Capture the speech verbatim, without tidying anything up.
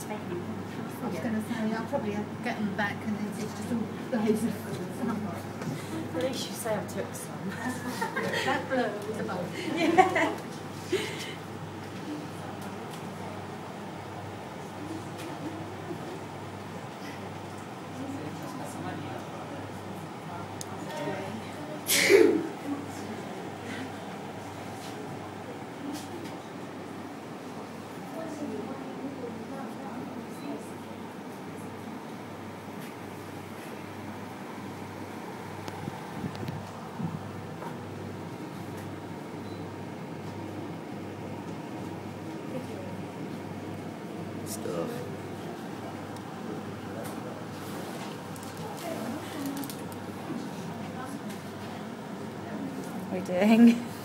I was going to say, I'll probably get them back and it's just all days of summer. At least you say I took some. That blue was a boat. Yeah. Stuff. What are we doing?